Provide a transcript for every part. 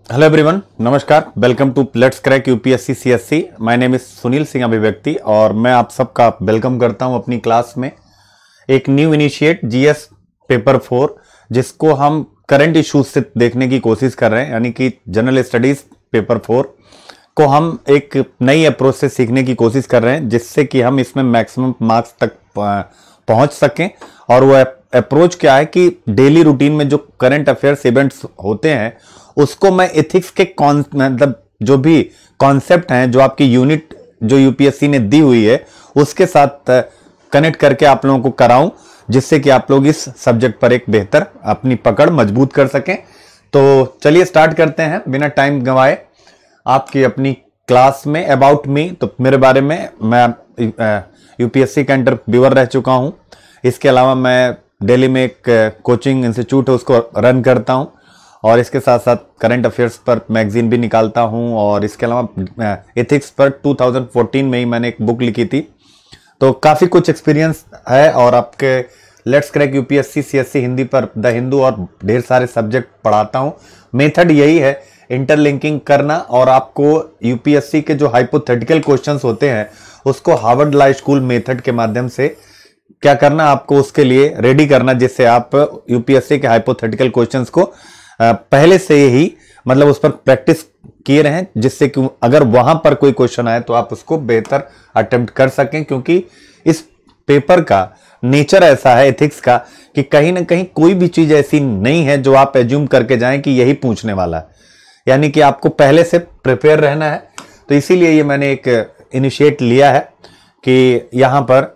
Hello everyone, नमस्कार। Welcome to let's crack UPSC CSE. My name is Sunil Singh Abhivyakti और मैं आप सबका वेलकम करता हूं अपनी क्लास में। एक न्यू इनिशिएट जीएस पेपर 4 जिसको हम करंट इश्यूज से देखने की कोशिश कर रहे हैं, यानी कि जनरल स्टडीज पेपर 4 को हम एक नई अप्रोच से सीखने की कोशिश कर रहे हैं, जिससे कि हम इसमें मैक्सिमम मार्क्स तक पहुंच सकें। और वो अप्रोच क्या है कि डेली रूटीन में जो करंट अफेयर्स इवेंट्स होते हैं उसको मैं एथिक्स के मतलब जो भी कॉन्सेप्ट हैं, जो आपकी यूनिट जो यूपीएससी ने दी हुई है उसके साथ कनेक्ट करके आप लोगों को कराऊं, जिससे कि आप लोग इस सब्जेक्ट पर एक बेहतर अपनी पकड़ मजबूत कर सकें। तो चलिए स्टार्ट करते हैं बिना टाइम गंवाए आपकी अपनी क्लास में। अबाउट मी, तो मेरे बारे में, मैं यूपीएससी का इंटरव्यूअर रह चुका हूं। इसके अलावा मैं दिल्ली में एक कोचिंग इंस्टीट्यूट है उसको रन करता हूं, और इसके साथ साथ करंट अफेयर्स पर मैगजीन भी निकालता हूं। और इसके अलावा एथिक्स पर 2014 में ही मैंने एक बुक लिखी थी। तो काफ़ी कुछ एक्सपीरियंस है। और आपके let's crack UPSC CSE Hindi पर द हिंदू और ढेर सारे सब्जेक्ट पढ़ाता हूं। मेथड यही है, इंटरलिंकिंग करना, और आपको यूपीएससी के जो हाइपोथेटिकल क्वेश्चंस होते हैं उसको हार्वर्ड लॉ स्कूल मेथड के माध्यम से क्या करना, आपको उसके लिए रेडी करना, जिससे आप यूपीएससी के हाइपोथेटिकल क्वेश्चंस को पहले से ही मतलब उस पर प्रैक्टिस किए रहें, जिससे कि अगर वहां पर कोई क्वेश्चन आए तो आप उसको बेहतर अटेम्प्ट कर सकें। क्योंकि इस पेपर का नेचर ऐसा है एथिक्स का कि कहीं ना कहीं कोई भी चीज ऐसी नहीं है जो आप एज्यूम करके जाएं कि यही पूछने वाला है, यानी कि आपको पहले से प्रिपेयर रहना है। तो इसीलिए ये मैंने एक इनिशिएट लिया है कि यहां पर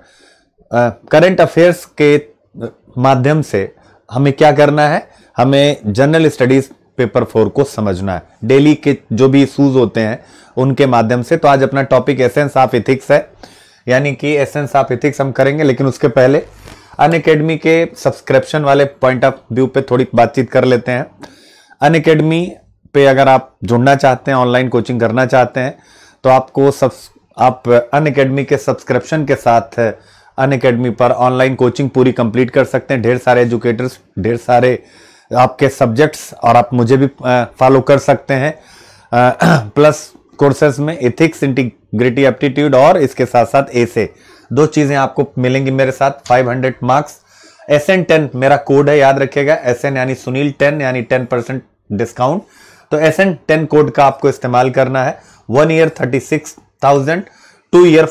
करंट अफेयर्स के माध्यम से हमें क्या करना है, हमें जनरल स्टडीज पेपर 4 को समझना है, डेली के जो भी इश्यूज होते हैं उनके माध्यम से। तो आज अपना टॉपिक एसेंस ऑफ एथिक्स है, यानी कि एसेंस ऑफ एथिक्स हम करेंगे। लेकिन उसके पहले अनअकैडमी के सब्सक्रिप्शन वाले पॉइंट ऑफ व्यू पे थोड़ी बातचीत कर लेते हैं। अनअकैडमी पे अगर आप जुड़ना चाहते हैं, ऑनलाइन कोचिंग करना चाहते हैं, तो आप अनअकैडमी के सब्सक्रिप्शन के साथ अनअकैडमी पर ऑनलाइन कोचिंग पूरी कंप्लीट कर सकते हैं। ढेर सारे एजुकेटर्स, ढेर सारे आपके सब्जेक्ट्स, और आप मुझे भी फॉलो कर सकते हैं। प्लस कोर्सेज में एथिक्स, इंटीग्रिटी, एप्टीट्यूड, और इसके साथ साथ एसे, दो चीजें आपको मिलेंगी मेरे साथ। 500 मार्क्स, SN 10 मेरा कोड है, याद रखिएगा। SN यानी सुनील 10, यानी 10% डिस्काउंट। तो SN 10 कोड का आपको इस्तेमाल करना है। 1 ईयर 36,000, 2 ईयर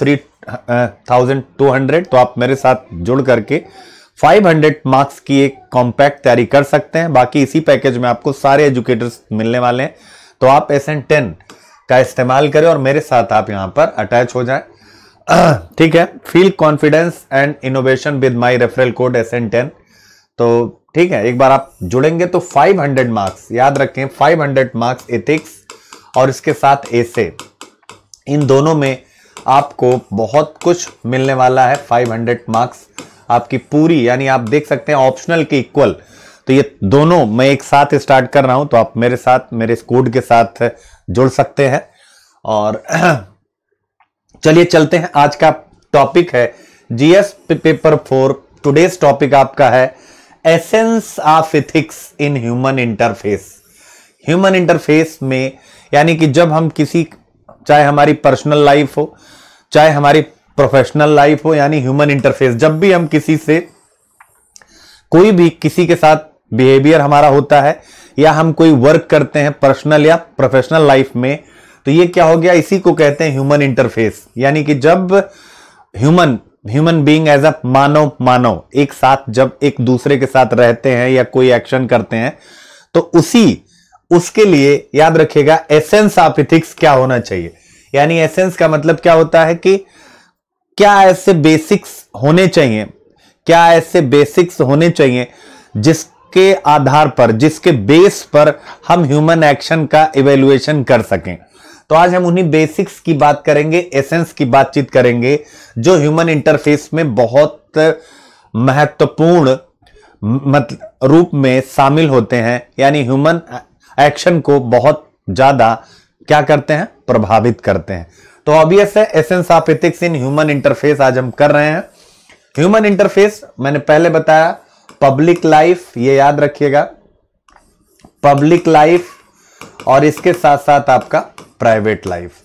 43,200। तो आप मेरे साथ जुड़ करके 500 मार्क्स की एक कॉम्पैक्ट तैयारी कर सकते हैं। बाकी इसी पैकेज में आपको सारे एजुकेटर्स मिलने वाले हैं। तो आप SN 10 का इस्तेमाल करें और मेरे साथ आप यहां पर अटैच हो जाएं। ठीक है, feel confidence and innovation with my referral code SN 10। तो ठीक है, एक बार आप जुड़ेंगे तो 500 मार्क्स, याद रखें, 500 मार्क्स एथिक्स और इसके साथ एसे, इन दोनों में आपको बहुत कुछ मिलने वाला है। 500 मार्क्स आपकी पूरी, यानी आप देख सकते हैं ऑप्शनल के इक्वल। तो ये दोनों मैं एक साथ स्टार्ट कर रहा हूं, तो आप मेरे साथ, मेरे इस कोड के साथ जुड़ सकते हैं। और चलिए चलते हैं। आज का टॉपिक है जीएस पेपर 4। टुडेज टॉपिक आपका है essence of ethics in human interface. Human interface में, यानी कि जब हम किसी, चाहे हमारी पर्सनल लाइफ हो, चाहे हमारी प्रोफेशनल लाइफ हो, यानी ह्यूमन इंटरफेस, जब भी हम किसी से, कोई भी किसी के साथ बिहेवियर हमारा होता है, या हम कोई वर्क करते हैं पर्सनल या प्रोफेशनल लाइफ में, तो ये क्या हो गया, इसी को कहते हैं ह्यूमन इंटरफेस। यानी कि जब ह्यूमन बीइंग एज अ मानव एक साथ जब एक दूसरे के साथ रहते हैं या कोई एक्शन करते हैं, तो उसके लिए याद रखिएगा एसेंस ऑफ एथिक्स क्या होना चाहिए। यानी एसेंस का मतलब क्या होता है कि क्या ऐसे बेसिक्स होने चाहिए, क्या ऐसे बेसिक्स होने चाहिए जिसके आधार पर, जिसके बेस पर हम ह्यूमन एक्शन का इवैल्यूएशन कर सकें। तो आज हम उन्हीं बेसिक्स की बात करेंगे, एसेंस की बातचीत करेंगे, जो ह्यूमन इंटरफेस में बहुत महत्वपूर्ण रूप में शामिल होते हैं, यानी ह्यूमन एक्शन को बहुत ज्यादा क्या करते हैं, प्रभावित करते हैं। तो ऑब्वियस है essence of ethics in human interface आज हम कर रहे हैं। ह्यूमन इंटरफेस मैंने पहले बताया, पब्लिक लाइफ, ये याद रखिएगा, पब्लिक लाइफ और इसके साथ साथ आपका प्राइवेट लाइफ।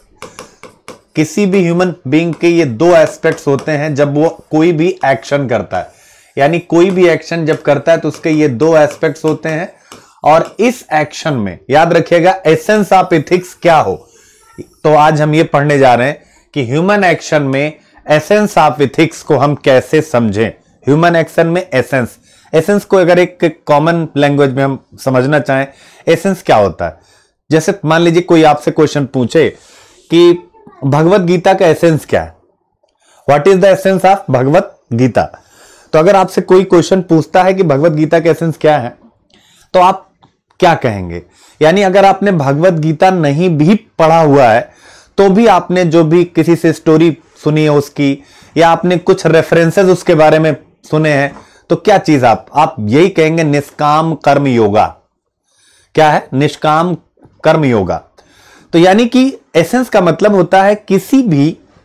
किसी भी ह्यूमन बीइंग के ये दो एस्पेक्ट्स होते हैं जब वो कोई भी एक्शन करता है, यानी कोई भी एक्शन जब करता है तो उसके ये दो एस्पेक्ट्स होते हैं। और इस एक्शन में याद रखिएगा एसेंस ऑफ एथिक्स क्या हो। तो आज हम ये पढ़ने जा रहे हैं कि ह्यूमन एक्शन में एसेंस ऑफ एथिक्स को हम कैसे समझें। ह्यूमन एक्शन में एसेंस को अगर एक कॉमन लैंग्वेज में हम समझना चाहें, एसेंस क्या होता है। जैसे मान लीजिए कोई आपसे क्वेश्चन पूछे कि भगवत गीता का एसेंस क्या है, what is the essence of Bhagavad Gita. तो अगर आपसे कोई क्वेश्चन पूछता है कि भगवत गीता का एसेंस क्या है, तो आप क्या कहेंगे। यानी अगर आपने भगवत गीता नहीं भी पढ़ा हुआ है तो भी आपने जो भी किसी से स्टोरी सुनी है उसकी, या आपने कुछ रेफरेंसेस उसके बारे में सुने हैं, तो क्या चीज आप यही कहेंगे निष्काम कर्म योगा। क्या है? निष्काम कर्म योगा। तो यानी कि एसेंस का मतलब होता है किसी भी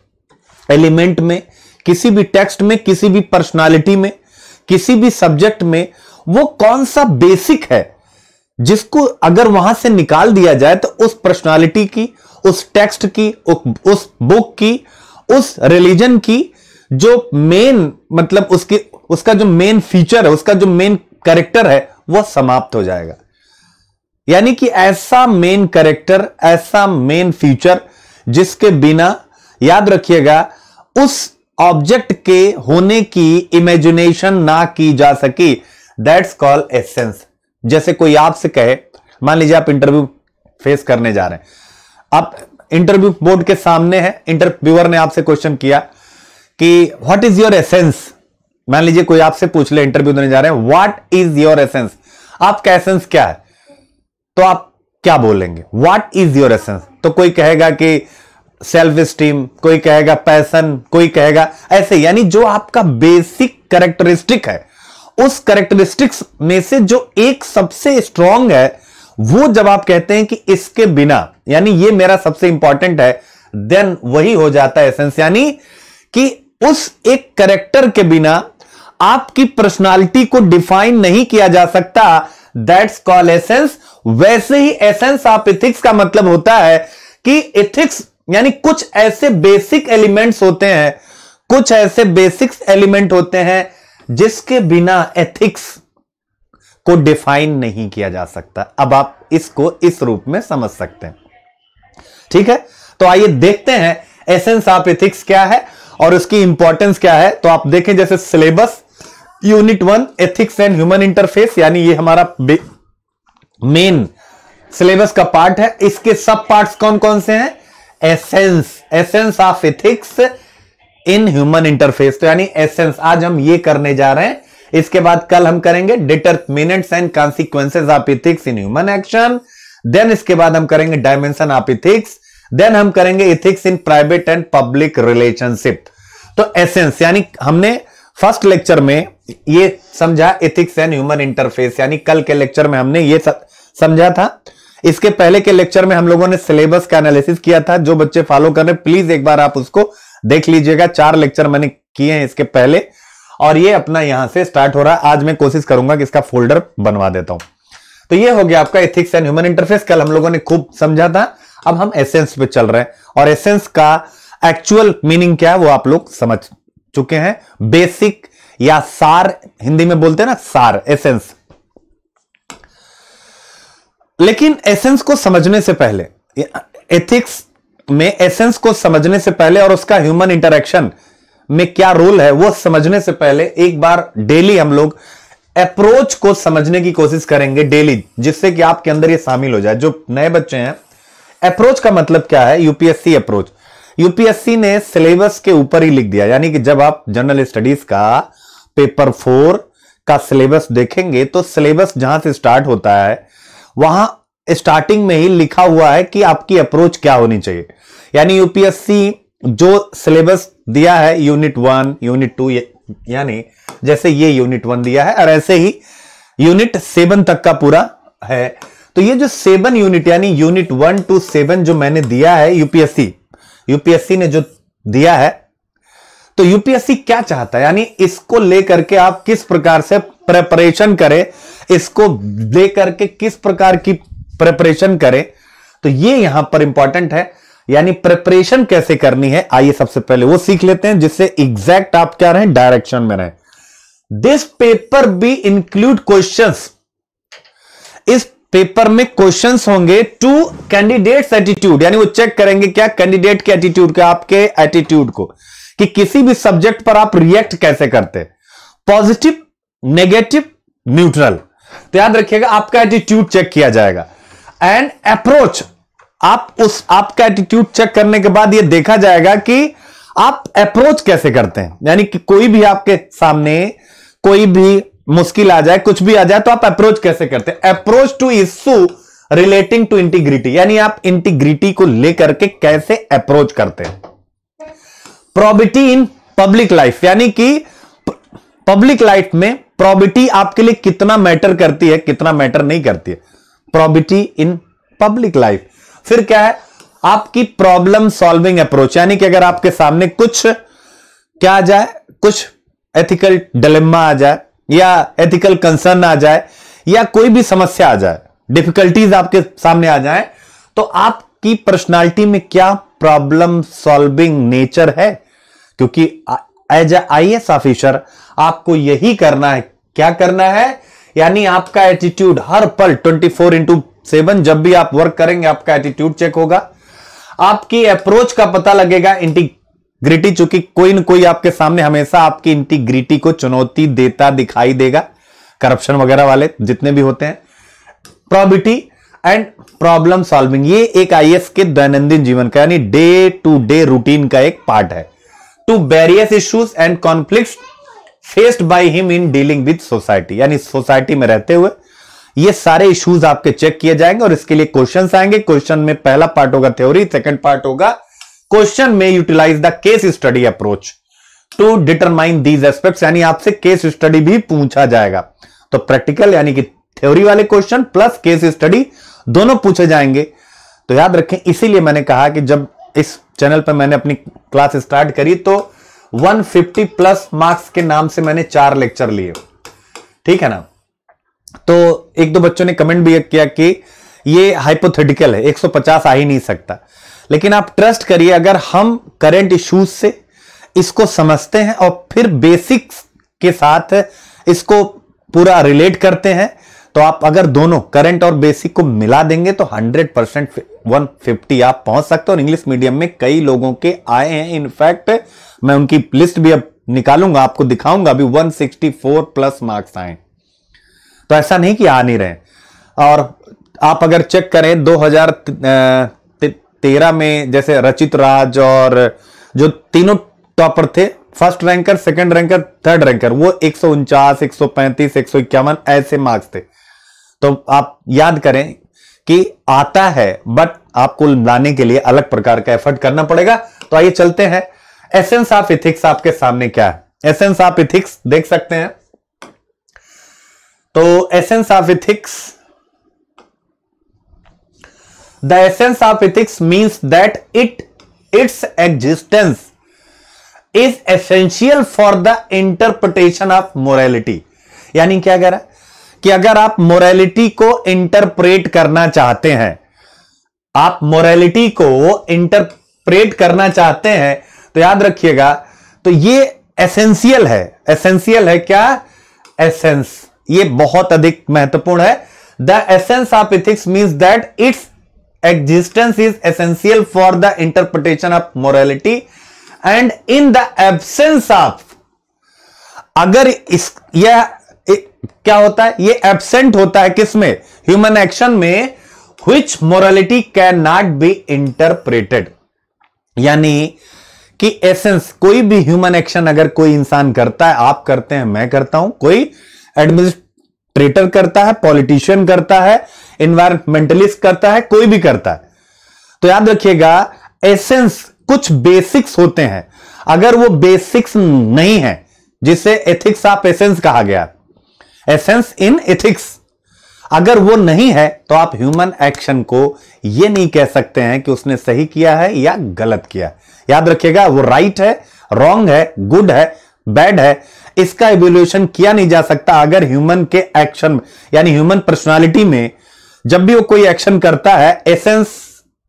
एलिमेंट में, किसी भी टेक्स्ट में, किसी भी पर्सनालिटी में, किसी भी सब्जेक्ट में वो कौन सा बेसिक है जिसको अगर वहां से निकाल दिया जाए तो उस पर्सनालिटी की, उस टेक्स्ट की, उस बुक की, उस रिलीजन की जो मेन मतलब उसका जो मेन फीचर है, उसका जो मेन कैरेक्टर है, वो समाप्त हो जाएगा। यानी कि ऐसा मेन कैरेक्टर, ऐसा मेन फीचर जिसके बिना याद रखिएगा उस ऑब्जेक्ट के होने की इमेजिनेशन ना की जा सकी, दैट्स कॉल्ड एसेंस। जैसे कोई आपसे कहे, मान लीजिए आप इंटरव्यू फेस करने जा रहे हैं, आप इंटरव्यू बोर्ड के सामने हैं, इंटरव्यूअर ने आपसे क्वेश्चन किया कि व्हाट इज योर एसेंस। मान लीजिए कोई आपसे पूछ ले, इंटरव्यू देने जा रहे हैं, व्हाट इज योर एसेंस, आपका एसेंस क्या है, तो आप क्या बोलेंगे? What is your essence. तो कोई कहेगा कि सेल्फ स्टीम, कोई कहेगा पैशन, कोई कहेगा ऐसे। यानी जो आपका बेसिक कैरेक्टरिस्टिक है, उस कैरेक्टरिस्टिक्स में से जो एक सबसे स्ट्रांग है, वो जब आप कहते हैं कि इसके बिना, यानी ये मेरा सबसे इंपॉर्टेंट है, देन वही हो जाता है एसेंस। यानी कि उस एक कैरेक्टर के बिना आपकी पर्सनालिटी को डिफाइन नहीं किया जा सकता, दैट्स कॉल्ड एसेंस। वैसे ही एसेंस ऑफ एथिक्स का मतलब होता है कि एथिक्स यानी कुछ ऐसे बेसिक एलिमेंट्स होते हैं, कुछ ऐसे बेसिक एलिमेंट होते हैं जिसके बिना एथिक्स को डिफाइन नहीं किया जा सकता। अब आप इसको इस रूप में समझ सकते हैं, ठीक है। तो आइए देखते हैं एसेंस ऑफ एथिक्स क्या है और उसकी इंपॉर्टेंस क्या है। तो आप देखें जैसे syllabus unit 1 ethics and human interface, यानी ये हमारा मेन सिलेबस का पार्ट है। इसके सब पार्ट्स कौन कौन से हैं? Essence of ethics in human interface. तो यानी एसेंस आज हम ये करने जा रहे हैं। इसके बाद कल हम करेंगे determinants and consequences of ethics in human action. Then इसके बाद हम करेंगे डायमेंशन ऑफ एथिक्स। देन हम करेंगे ethics in private and public relationship. तो एसेंस यानी हमने फर्स्ट लेक्चर में ये समझा एथिक्स एंड ह्यूमन इंटरफेस, यानी कल के लेक्चर में हमने ये समझा था। इसके पहले के लेक्चर में हम लोगों ने सिलेबस का एनालिसिस किया था। जो बच्चे फॉलो कर रहे हैं प्लीज एक बार आप उसको देख लीजिएगा। 4 लेक्चर मैंने किए हैं इसके पहले, और ये अपना यहां से स्टार्ट हो रहा है। आज मैं कोशिश करूंगा कि इसका फोल्डर बनवा देता हूं। तो ये हो गया आपका एथिक्स एंड ह्यूमन इंटरफेस। कल हम लोगों ने खूब समझा था। अब हम एसेंस पे चल रहे हैं, और एसेंस का एक्चुअल मीनिंग क्या है वो आप लोग समझ चुके हैं। बेसिक या सार, हिंदी में बोलते हैं ना सार, एसेंस। लेकिन एसेंस को समझने से पहले, एथिक्स में एसेंस को समझने से पहले और उसका ह्यूमन इंटरेक्शन में क्या रोल है वो समझने से पहले एक बार डेली हम लोग अप्रोच को समझने की कोशिश करेंगे डेली, जिससे कि आपके अंदर ये शामिल हो जाए। जो नए बच्चे हैं, अप्रोच का मतलब क्या है? UPSC approach. यूपीएससी ने सिलेबस के ऊपर ही लिख दिया, यानी कि जब आप जनरल स्टडीज का पेपर 4 का सिलेबस देखेंगे तो सिलेबस जहां से स्टार्ट होता है वहां स्टार्टिंग में ही लिखा हुआ है कि आपकी अप्रोच क्या होनी चाहिए। यानी यूपीएससी जो सिलेबस दिया है यूनिट 1, यूनिट 2, यानी जैसे ये यूनिट 1 दिया है और ऐसे ही यूनिट 7 तक का पूरा है। तो ये जो 7 यूनिट यानी यूनिट 1 to 7 जो मैंने दिया है, यूपीएससी ने जो दिया है, तो यूपीएससी क्या चाहता है, यानी इसको लेकर के आप किस प्रकार से प्रेपरेशन करें, इसको लेकर के किस प्रकार की प्रेपरेशन करें, तो ये यहां पर इंपॉर्टेंट है, यानी प्रिपरेशन कैसे करनी है, आइए सबसे पहले वो सीख लेते हैं, जिससे एग्जैक्ट आप क्या रहे, डायरेक्शन में रहे। This paper be include questions, इस पेपर में क्वेश्चंस होंगे टू कैंडिडेट्स एटीट्यूड, यानी वो चेक करेंगे क्या, कैंडिडेट के एटीट्यूड के, आपके एटीट्यूड को, कि किसी भी सब्जेक्ट पर आप रिएक्ट कैसे करते, पॉजिटिव, नेगेटिव, न्यूट्रल। तो याद रखिएगा आपका एटीट्यूड चेक किया जाएगा। एंड अप्रोच, आपका एटीट्यूड चेक करने के बाद यह देखा जाएगा कि आप अप्रोच कैसे करते हैं, यानी कि कोई भी आपके सामने कोई भी मुश्किल आ जाए, कुछ भी आ जाए, तो आप अप्रोच कैसे करते हैं। Approach to issue relating to integrity, यानी आप इंटीग्रिटी को लेकर के कैसे अप्रोच करते हैं। प्रोबिटी इन पब्लिक लाइफ, यानी कि पब्लिक लाइफ में प्रोबिटी आपके लिए कितना मैटर करती है, कितना मैटर नहीं करती है, प्रोबिटी इन पब्लिक लाइफ। फिर क्या है, आपकी प्रॉब्लम सॉल्विंग अप्रोच, यानी कि अगर आपके सामने कुछ क्या आ जाए, कुछ एथिकल डिलेमा आ जाए, या एथिकल कंसर्न आ जाए, या कोई भी समस्या आ जाए, डिफिकल्टीज आपके सामने आ जाए, तो आपकी पर्सनालिटी में क्या प्रॉब्लम सॉल्विंग नेचर है, क्योंकि एज ए IAS ऑफिसर आपको यही करना है। क्या करना है, यानी आपका एटीट्यूड हर पल 24/7 जब भी आप वर्क करेंगे आपका एटीट्यूड चेक होगा, आपकी अप्रोच का पता लगेगा, इंटीग्रिटी, चूंकि कोई न कोई आपके सामने हमेशा आपकी इंटीग्रिटी को चुनौती देता दिखाई देगा, करप्शन वगैरह वाले जितने भी होते हैं। प्रोबिटी एंड प्रॉब्लम सॉल्विंग, ये एक IAS के दैनंदिन जीवन का, यानी डे टू डे रूटीन का एक पार्ट है। To various issues and conflicts faced by him in dealing with society, यानी सोसाइटी में रहते हुए ये सारे इश्यूज आपके चेक किए जाएंगे और इसके लिए क्वेश्चंस आएंगे। क्वेश्चन में पहला पार्ट होगा थ्योरी, सेकंड पार्ट होगा क्वेश्चन में utilize the case study approach to determine these aspects, यानी आपसे केस स्टडी भी पूछा जाएगा। तो प्रैक्टिकल यानी कि थ्योरी वाले क्वेश्चन प्लस केस स्टडी दोनों पूछे जाएंगे। तो याद रखें, इसीलिए मैंने कहा कि जब इस चैनल पर मैंने अपनी क्लास स्टार्ट करी तो 150 प्लस मार्क्स के नाम से मैंने 4 लेक्चर लिए, ठीक है ना। तो एक दो बच्चों ने कमेंट भी किया कि ये हाइपोथेटिकल है, 150 आ ही नहीं सकता, लेकिन आप ट्रस्ट करिए, अगर हम करंट इश्यूज से इसको समझते हैं और फिर बेसिक्स के साथ इसको पूरा रिलेट करते हैं, तो आप अगर दोनों करंट और बेसिक को मिला देंगे तो 100% 150 आप पहुंच सकते हो। और इंग्लिश मीडियम में कई लोगों के आए हैं, इनफैक्ट मैं उनकी लिस्ट भी अब निकालूंगा, आपको दिखाऊंगा, अभी 164 प्लस मार्क्स आए। तो ऐसा नहीं कि आ नहीं रहे। और आप अगर चेक करें 2013 में जैसे रचित राज और जो तीनों टॉपर थे, first ranker, second ranker, third ranker, वो 149, 135, 151 ऐसे मार्क्स थे। तो आप याद करें कि आता है, बट आपको लाने के लिए अलग प्रकार का एफर्ट करना पड़ेगा। तो आइए चलते हैं, एसेंस ऑफ एथिक्स आपके सामने क्या है। एसेंस ऑफ एथिक्स देख सकते हैं। तो essence of ethics, the essence of ethics means that it's existence is essential for the interpretation of morality. यानी क्या कह रहा है कि अगर आप मोरालिटी को इंटरप्रेट करना चाहते हैं, आप मोरालिटी को इंटरप्रेट करना चाहते हैं, तो याद रखिएगा, तो ये एसेंशियल है। एसेंशियल है क्या? एसेंस, ये बहुत अधिक महत्वपूर्ण है। The essence of ethics means that it's existence is essential for the interpretation of morality and in the absence of, अगर यह क्या होता है, ये एब्सेंट होता है किसमें? ह्यूमन एक्शन में, which morality can not be interpreted. यानी कि एसेंस, कोई भी ह्यूमन एक्शन अगर कोई इंसान करता है, आप करते हैं, मैं करता हूं, कोई एडमिनिस्ट्रेटर करता है, पॉलिटिशियन करता है, एनवायरमेंटलिस्ट करता है, कोई भी करता है, तो याद रखिएगा एसेंस, कुछ बेसिक्स होते हैं। अगर वो बेसिक्स नहीं है, जिसे एथिक्स ऑफ एसेंस कहा गया, एसेंस इन एथिक्स, अगर वो नहीं है तो आप ह्यूमन एक्शन को ये नहीं कह सकते हैं कि उसने सही किया है या गलत किया। याद रखिएगा, वो राइट है, रॉन्ग है, गुड है, बैड है, इसका इवैल्यूएशन किया नहीं जा सकता अगर ह्यूमन के एक्शन, यानी ह्यूमन पर्सनालिटी में जब भी वो कोई एक्शन करता है, एसेंस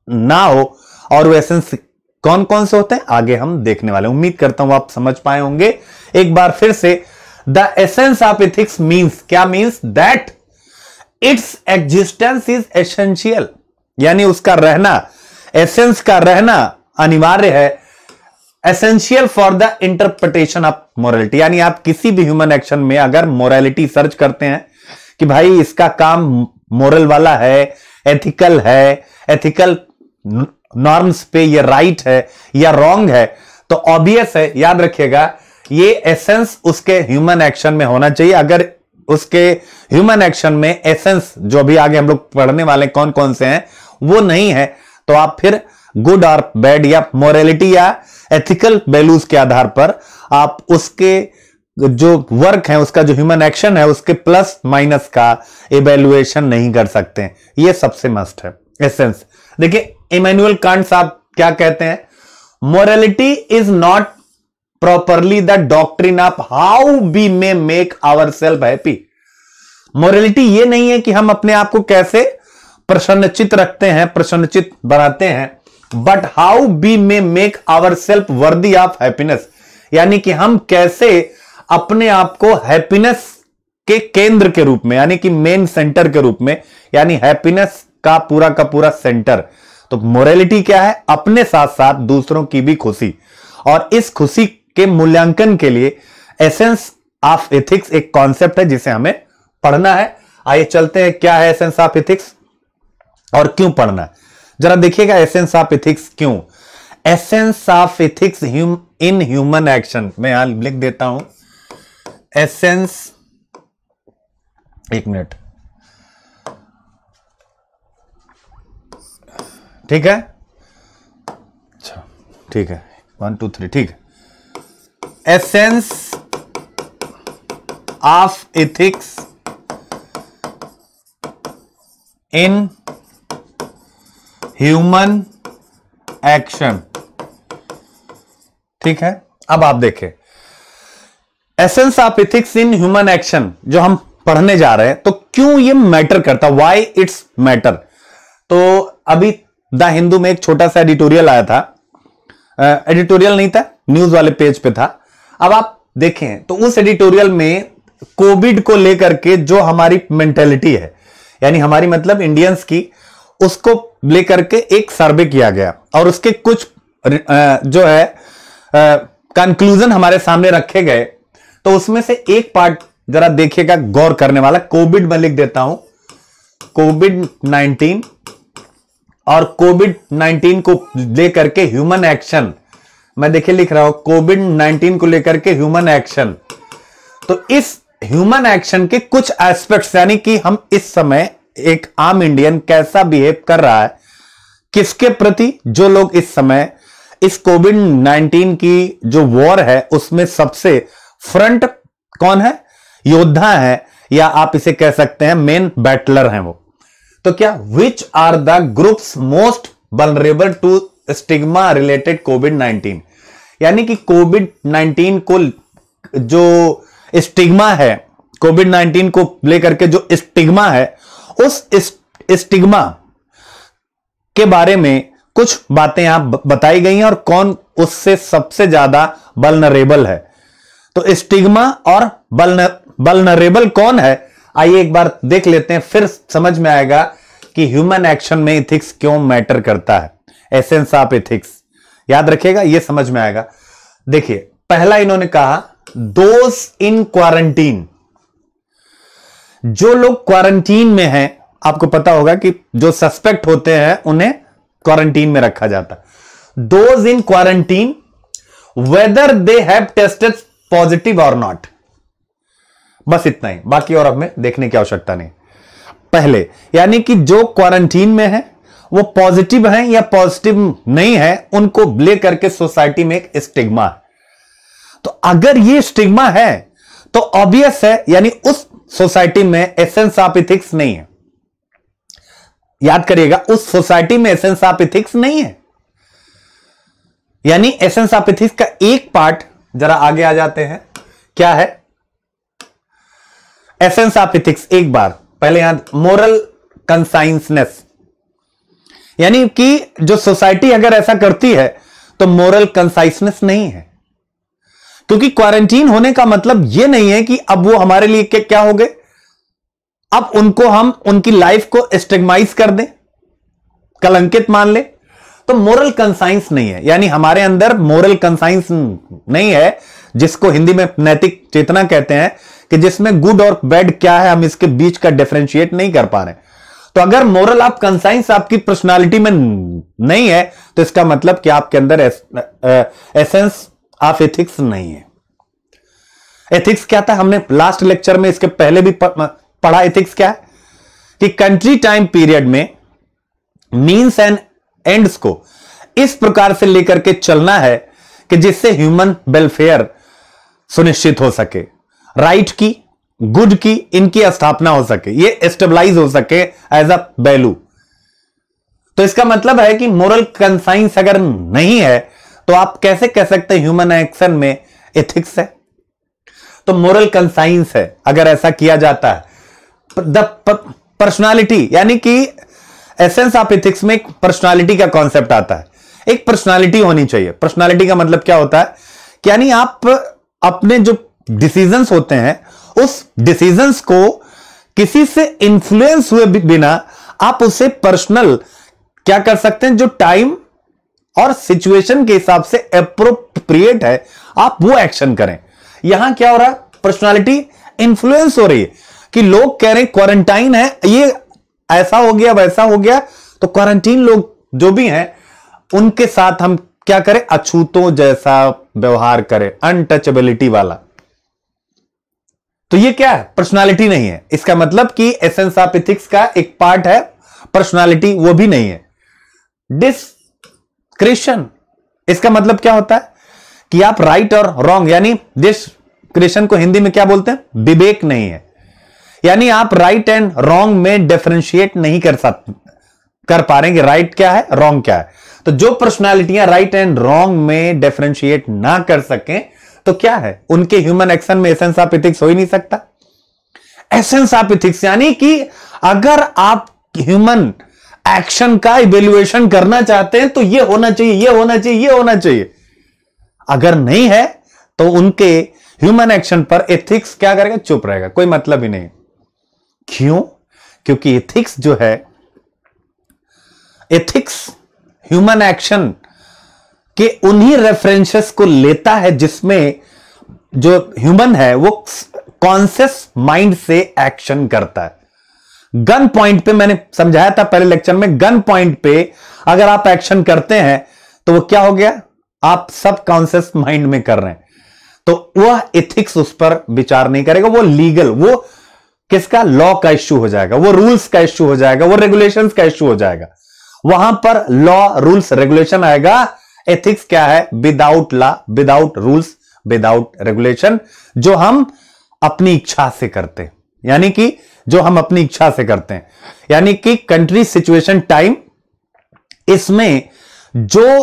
ना हो, और वो एसेंस कौन कौन से होते हैं आगे हम देखने वाले। उम्मीद करता हूं आप समझ पाए होंगे। एक बार फिर से, the essence of ethics means, क्या means? That it's existence is essential, यानी उसका रहना, एसेंस का रहना अनिवार्य है, essential for the interpretation of morality. यानी आप किसी भी ह्यूमन एक्शन में अगर मोरालिटी सर्च करते हैं कि भाई इसका काम मोरल वाला है, एथिकल है, एथिकल नॉर्म्स पे ये राइट है या रॉन्ग है, तो ऑब्वियस है, याद रखिएगा, ये एसेंस उसके ह्यूमन एक्शन में होना चाहिए। अगर उसके ह्यूमन एक्शन में एसेंस, जो अभी आगे हम लोग पढ़ने वाले कौन कौन से हैं, वो नहीं है, तो आप फिर गुड और बैड या मोरालिटी या एथिकल वैल्यूज के आधार पर आप उसके जो वर्क है, उसका जो ह्यूमन एक्शन है, उसके प्लस माइनस का इवैल्यूएशन नहीं कर सकते। ये सबसे मस्ट है एसेंस। देखिए इमैनुअल कांट साहब क्या कहते हैं? Morality is not properly the doctrine of how we may make our self happy. Morality ये नहीं है कि हम अपने आप को कैसे प्रसन्नचित रखते हैं, प्रसन्नचित बनाते हैं, but how we may make our self worthy of happiness, यानी कि हम कैसे अपने आप को हैप्पीनेस के केंद्र के रूप में, यानी कि मेन सेंटर के रूप में, यानी हैप्पीनेस का पूरा सेंटर। तो मोरालिटी क्या है? अपने साथ साथ दूसरों की भी खुशी, और इस खुशी के मूल्यांकन के लिए एसेंस ऑफ एथिक्स एक कॉन्सेप्ट है जिसे हमें पढ़ना है। आइए चलते हैं, क्या है एसेंस ऑफ एथिक्स और क्यों पढ़ना है, जरा देखिएगा। एसेंस ऑफ एथिक्स क्यों? Essence of ethics in human action, मैं यहां लिख देता हूं एसेंस, एक मिनट, ठीक है, अच्छा ठीक है, 1 2 3, ठीक है। Essence of ethics in human action, ठीक है। अब आप देखें essence of ethics in human action जो हम पढ़ने जा रहे हैं, तो क्यों ये मैटर करता, व्हाई इट्स मैटर। तो अभी द हिंदू में एक छोटा सा एडिटोरियल आया था, एडिटोरियल नहीं था, न्यूज वाले पेज पे था। अब आप देखें तो उस एडिटोरियल में कोविड को लेकर के जो हमारी मेंटेलिटी है, यानी हमारी मतलब इंडियंस की, उसको लेकर के एक सर्वे किया गया, और उसके कुछ जो है कंक्लूजन हमारे सामने रखे गए। तो उसमें से एक पार्ट जरा देखिएगा, गौर करने वाला। कोविड में लिख देता हूं कोविड-19, और कोविड-19 को लेकर के ह्यूमन एक्शन, मैं देखिए लिख रहा हूं कोविड-19 को लेकर के ह्यूमन एक्शन। तो इस ह्यूमन एक्शन के कुछ एस्पेक्ट्स, यानी कि हम इस समय एक आम इंडियन कैसा बिहेव कर रहा है, किसके प्रति, जो लोग इस समय इस कोविड-19 की जो वॉर है उसमें सबसे फ्रंट कौन है, योद्धा है, या आप इसे कह सकते हैं मेन बैटलर हैं वो। तो क्या which are the groups most vulnerable to stigma related कोविड-19, यानी कि कोविड-19 को जो स्टिग्मा है, कोविड-19 को लेकर के जो स्टिग्मा है, उस स्टिग्मा के बारे में कुछ बातें यहां बताई गई हैं, और कौन उससे सबसे ज्यादा वल्नरेबल है। तो स्टिग्मा और वल्नरेबल कौन है, आइए एक बार देख लेते हैं, फिर समझ में आएगा कि ह्यूमन एक्शन में एथिक्स क्यों मैटर करता है। एसेंस ऑफ एथिक्स याद रखिएगा, यह समझ में आएगा। देखिए पहला इन्होंने कहा दोज इन क्वारंटीन, जो लोग क्वारंटीन में हैं, आपको पता होगा कि जो सस्पेक्ट होते हैं उन्हें क्वारंटीन में रखा जाता। Those in quarantine whether they have tested positive और नॉट, बस इतना ही, बाकी और हमें देखने की आवश्यकता नहीं। पहले यानी कि जो क्वारंटीन में है वो पॉजिटिव हैं या पॉजिटिव नहीं है, उनको लेकर के सोसाइटी में एक स्टिग्मा है। तो अगर ये स्टिग्मा है तो ऑब्वियस है, यानी उस सोसाइटी में एसेंस ऑफ एथिक्स नहीं है। याद करिएगा, उस सोसाइटी में एसेंस ऑफ एथिक्स नहीं है, यानी एसेंस ऑफ एथिक्स का एक पार्ट, जरा आगे आ जाते हैं, क्या है एसेंस ऑफ एथिक्स। एक बार पहले यहां मोरल कंसाइंसनेस, यानी कि जो सोसाइटी अगर ऐसा करती है तो मोरल कंसाइसनेस नहीं है, क्योंकि क्वारंटीन होने का मतलब यह नहीं है कि अब वो हमारे लिए क्या हो गए, अब उनको हम उनकी लाइफ को स्टिग्माइज कर दें, कलंकित मान ले। तो मोरल कंसाइंस नहीं है, यानी हमारे अंदर मोरल कंसाइंस नहीं है, जिसको हिंदी में नैतिक चेतना कहते हैं, कि जिसमें गुड और बैड क्या है हम इसके बीच का डिफरेंशिएट नहीं कर पा रहे। तो अगर मोरल ऑफ कंसाइंस आपकी पर्सनालिटी में नहीं है तो इसका मतलब कि आपके अंदर एसेंस ऑफ एथिक्स नहीं है। एथिक्स क्या था, हमने लास्ट लेक्चर में इसके पहले भी पढ़ा। एथिक्स क्या है कि कंट्री टाइम पीरियड में मीन्स एंड एंड्स को इस प्रकार से लेकर के चलना है कि जिससे ह्यूमन वेलफेयर सुनिश्चित हो सके, राइट की, गुड की, इनकी स्थापना हो सके, ये स्टेबलाइज हो सके एज अ वैल्यू। तो इसका मतलब है कि मोरल कंसाइंस अगर नहीं है तो आप कैसे कह सकते हैं ह्यूमन एक्शन में एथिक्स है। तो मोरल कंसाइंस है अगर ऐसा किया जाता है। द पर्सनालिटी, यानी कि एसेंस ऑफ एथिक्स में एक पर्सनालिटी का कॉन्सेप्ट आता है, एक पर्सनालिटी होनी चाहिए। पर्सनालिटी का मतलब क्या होता है कि यानी आप अपने जो डिसीजंस होते हैं उस डिसीजंस को किसी से इंफ्लुएंस हुए बिना आप उसे पर्सनल क्या कर सकते हैं, जो टाइम और सिचुएशन के हिसाब से एप्रोप्रिएट है आप वो एक्शन करें। यहां क्या हो रहा है, पर्सनालिटी इंफ्लुएंस हो रही है कि लोग कह रहे हैं क्वारंटाइन है, ये ऐसा हो गया वैसा हो गया, तो क्वारंटीन लोग जो भी हैं उनके साथ हम क्या करें, अछूतों जैसा व्यवहार करें, अनटचेबिलिटी वाला। तो ये क्या है, पर्सनालिटी नहीं है। इसका मतलब कि एसेंस ऑफ एथिक्स का एक पार्ट है पर्सनालिटी, वो भी नहीं है। डिस्क्रिशन, इसका मतलब क्या होता है कि आप राइट और रॉन्ग, यानी डिस्क्रिशन को हिंदी में क्या बोलते हैं, विवेक नहीं है। यानी आप राइट एंड रॉन्ग में डिफरेंशिएट नहीं कर पा रहे कि राइट क्या है रॉन्ग क्या है। तो जो पर्सनालिटियां राइट एंड रॉन्ग में डिफरेंशिएट ना कर सकें तो क्या है, उनके ह्यूमन एक्शन में एसेंस ऑफ एथिक्स हो ही नहीं सकता। एसेंस ऑफ एथिक्स यानी कि अगर आप ह्यूमन एक्शन का इवेल्युएशन करना चाहते हैं तो ये होना चाहिए, ये होना चाहिए, ये होना चाहिए। अगर नहीं है तो उनके ह्यूमन एक्शन पर एथिक्स क्या करेगा, चुप रहेगा, कोई मतलब ही नहीं। क्यों? क्योंकि एथिक्स जो है, एथिक्स ह्यूमन एक्शन के उन्हीं रेफरेंसेस को लेता है जिसमें जो ह्यूमन है वो कॉन्शियस माइंड से एक्शन करता है। गन पॉइंट पे मैंने समझाया था पहले लेक्चर में, गन पॉइंट पे अगर आप एक्शन करते हैं तो वो क्या हो गया, आप सब कॉन्शियस माइंड में कर रहे हैं, तो वह एथिक्स उस पर विचार नहीं करेगा। वो लीगल, वो किसका, लॉ का इश्यू हो जाएगा, वो रूल्स का इश्यू हो जाएगा, वो रेगुलेशंस का इश्यू हो जाएगा। वहां पर लॉ, रूल्स, रेगुलेशन आएगा। एथिक्स क्या है, without law, without rules, without regulation, जो हम अपनी इच्छा से करते हैं, यानी कि जो हम अपनी इच्छा से करते हैं, यानी कि कंट्री, सिचुएशन, टाइम, इसमें जो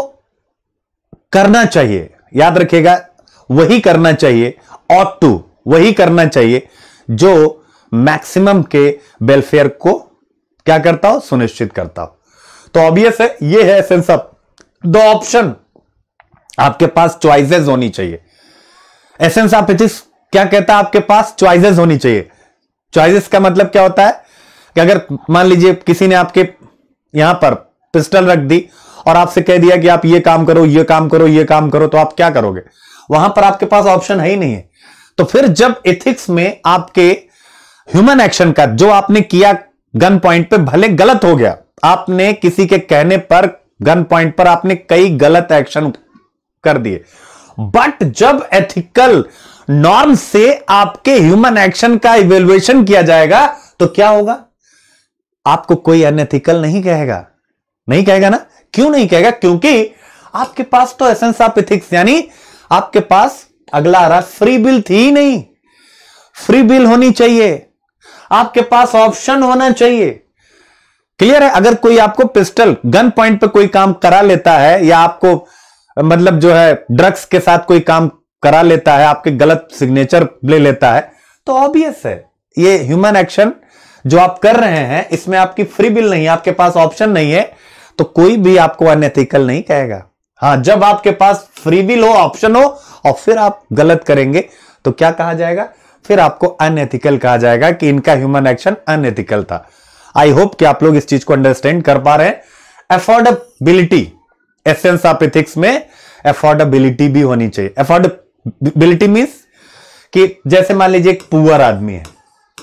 करना चाहिए, याद रखिएगा, वही करना चाहिए, ऑट टू, वही करना चाहिए जो मैक्सिमम के वेलफेयर को क्या करता हो, सुनिश्चित करता हो। तो ऑब्वियस है, ये है एसेंस ऑफ द ऑप्शन। आपके पास चॉइसेस होनी चाहिए। एसेंस ऑफ एथिक्स क्या कहता है, आपके पास चॉइसेस होनी चाहिए। चॉइसेस का मतलब क्या होता है कि अगर मान लीजिए किसी ने आपके यहां पर पिस्टल रख दी और आपसे कह दिया कि आप ये काम करो, ये काम करो, ये काम करो, तो आप क्या करोगे, वहां पर आपके पास ऑप्शन है ही नहीं है। तो फिर जब एथिक्स में आपके ह्यूमन एक्शन का जो आपने किया गन पॉइंट पे भले गलत हो गया, आपने किसी के कहने पर गन पॉइंट पर आपने कई गलत एक्शन कर दिए, बट जब एथिकल नॉर्म से आपके ह्यूमन एक्शन का इवेल्युएशन किया जाएगा तो क्या होगा, आपको कोई अनएथिकल नहीं कहेगा, नहीं कहेगा ना। क्यों नहीं कहेगा, क्योंकि आपके पास तो एसेंस ऑफ एथिक्स, यानी आपके पास अगला आ रहा फ्री विल थी ही नहीं। फ्री विल होनी चाहिए, आपके पास ऑप्शन होना चाहिए। क्लियर है? अगर कोई आपको पिस्टल गन पॉइंट पे कोई काम करा लेता है, या आपको मतलब जो है ड्रग्स के साथ कोई काम करा लेता है, आपके गलत सिग्नेचर ले लेता है, तो ऑब्वियस है ये ह्यूमन एक्शन जो आप कर रहे हैं इसमें आपकी फ्री विल नहीं है, आपके पास ऑप्शन नहीं है। तो कोई भी आपको अनएथिकल नहीं कहेगा। हाँ, जब आपके पास फ्री विल हो, ऑप्शन हो, और फिर आप गलत करेंगे तो क्या कहा जाएगा? फिर आपको अनएथिकल कहा जाएगा कि इनका ह्यूमन एक्शन अनएथिकल था। आई होप कि आप लोग इस चीज को अंडरस्टैंड कर पा रहे हैं। अफोर्डेबिलिटी, एसेंस ऑफ एथिक्स में अफोर्डेबिलिटी भी होनी चाहिए। अफोर्डेबिलिटी मीन्स कि जैसे मान लीजिए एक पुअर आदमी है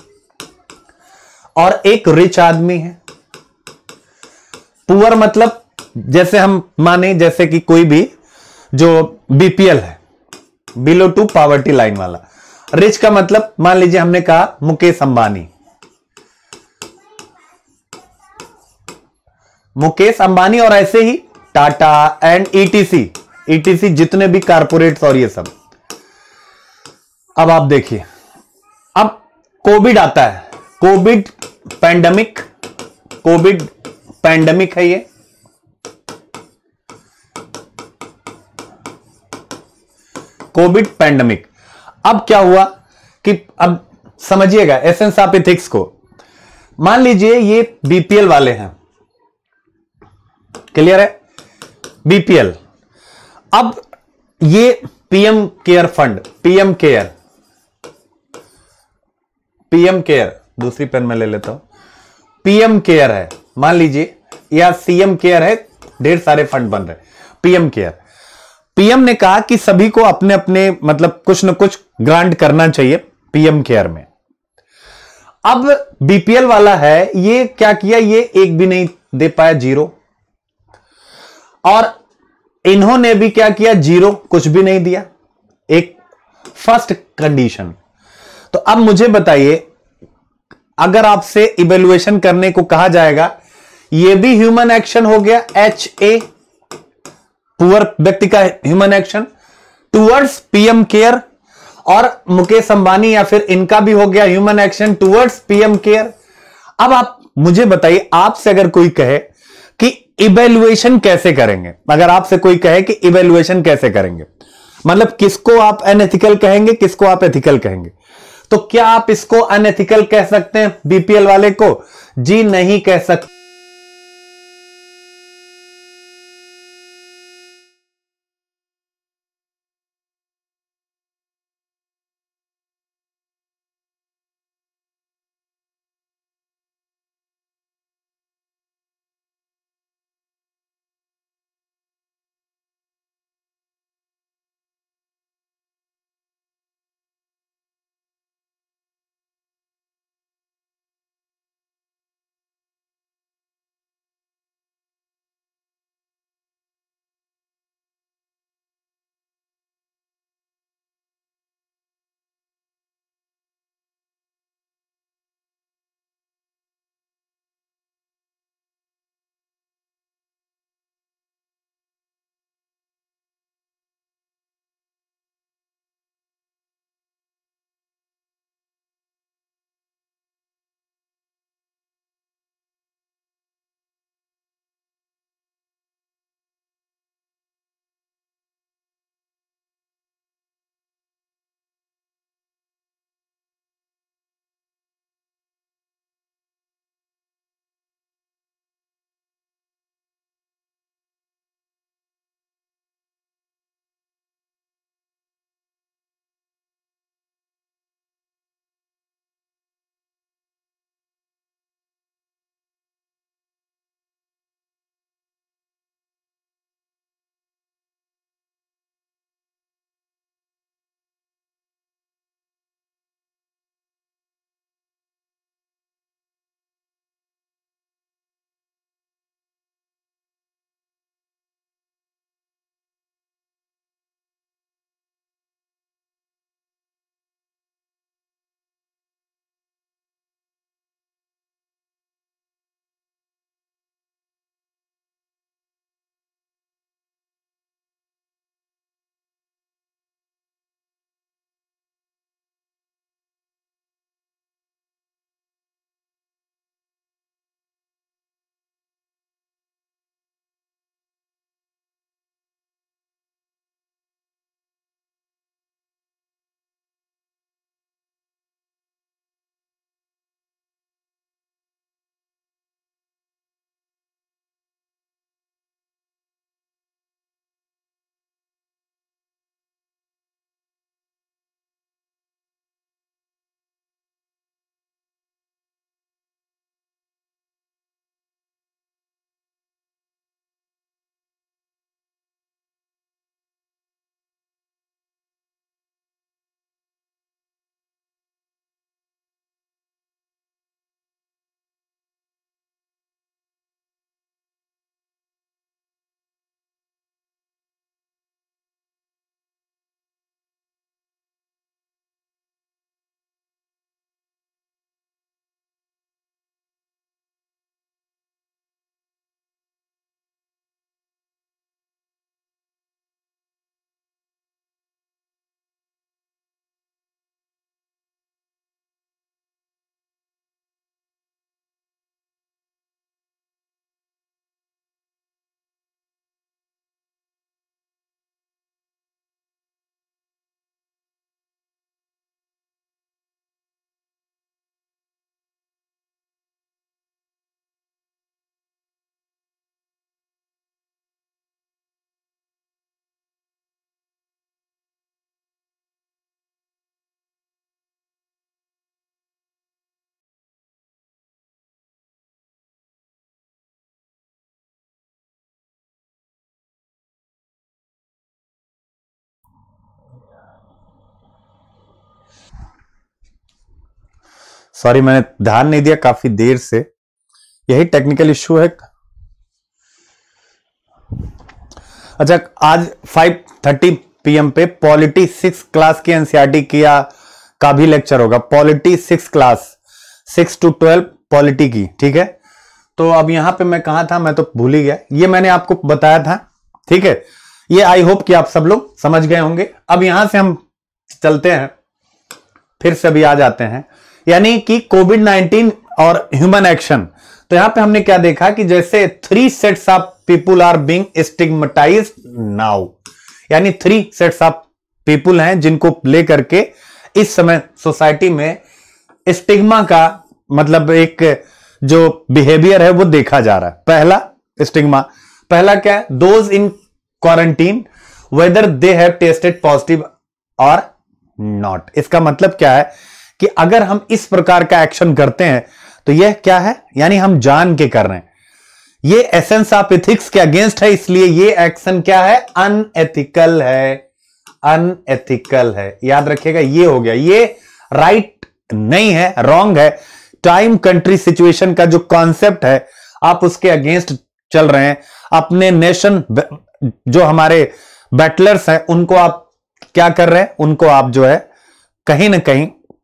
और एक रिच आदमी है। पुअर मतलब जैसे हम माने जैसे कि कोई भी जो बीपीएल है, बिलो टू पॉवर्टी लाइन वाला। रिच का मतलब मान लीजिए हमने कहा मुकेश अंबानी। मुकेश अंबानी और ऐसे ही टाटा एंड ईटीसी जितने भी कारपोरेट्स और ये सब। अब आप देखिए, अब कोविड आता है, कोविड पैंडेमिक है ये। Covid pandemic. अब क्या हुआ कि अब समझिएगा एसेंस ऑफ एथिक्स को। मान लीजिए ये बीपीएल वाले हैं, क्लियर है? बीपीएल। अब ये PM care fund, PM care दूसरी पेन में ले लेता हूं। पीएम केयर है मान लीजिए, या सीएम केयर है, ढेर सारे फंड बन रहे। पीएम केयर, पीएम ने कहा कि सभी को अपने अपने मतलब कुछ न कुछ ग्रांट करना चाहिए पीएम केयर में। अब बीपीएल वाला है, ये क्या किया, ये एक भी नहीं दे पाया, 0। और इन्होंने भी क्या किया, 0, कुछ भी नहीं दिया। एक फर्स्ट कंडीशन। तो अब मुझे बताइए, अगर आपसे इवेल्युएशन करने को कहा जाएगा, यह भी ह्यूमन एक्शन हो गया, HA, पुअर व्यक्ति का human action towards PM care, और मुकेश अंबानी या फिर इनका भी हो गया human action towards PM care. अब आप मुझे बताइए, आपसे अगर कोई कहे कि इवेल्युएशन कैसे करेंगे, अगर आपसे कोई कहे कि इवेल्युएशन कैसे करेंगे, मतलब किसको आप अनएथिकल कहेंगे, किसको आप एथिकल कहेंगे, तो क्या आप इसको अनएथिकल कह सकते हैं बीपीएल वाले को? जी नहीं कह सकते। सॉरी मैंने ध्यान नहीं दिया काफी देर से, यही टेक्निकल इश्यू है। अच्छा, आज 5:30 PM पे पॉलिटी 6 क्लास की एनसीईआरटी का भी लेक्चर होगा। पॉलिटी 6 क्लास 6 to 12 पॉलिटी की, ठीक है। तो अब यहां पे मैं कहां था, मैं तो भूल ही गया। ये मैंने आपको बताया था, ठीक है। ये आई होप कि आप सब लोग समझ गए होंगे। अब यहां से हम चलते हैं, फिर से भी आ जाते हैं, यानी कि कोविड-19 और ह्यूमन एक्शन। तो यहां पे हमने क्या देखा कि जैसे 3 sets of people are being stigmatized now, यानी 3 सेट्स ऑफ पीपुल हैं जिनको लेकर के इस समय सोसाइटी में स्टिग्मा का मतलब एक जो बिहेवियर है वो देखा जा रहा है। पहला स्टिग्मा, पहला क्या है, those in quarantine whether they have tested positive और नॉट। इसका मतलब क्या है कि अगर हम इस प्रकार का एक्शन करते हैं तो यह क्या है, यानी हम जान के कर रहे हैं, ये एसेंस ऑफ एथिक्स के अगेंस्ट है, इसलिए ये एक्शन क्या है, अनएथिकल है, अनएथिकल है। याद रखिएगा, ये हो गया, ये राइट नहीं है, रॉन्ग है। टाइम कंट्री सिचुएशन का जो कॉन्सेप्ट है आप उसके अगेंस्ट चल रहे हैं। अपने नेशन जो हमारे बैटलर्स हैं उनको आप क्या कर रहे हैं, उनको आप जो है कहीं ना कहीं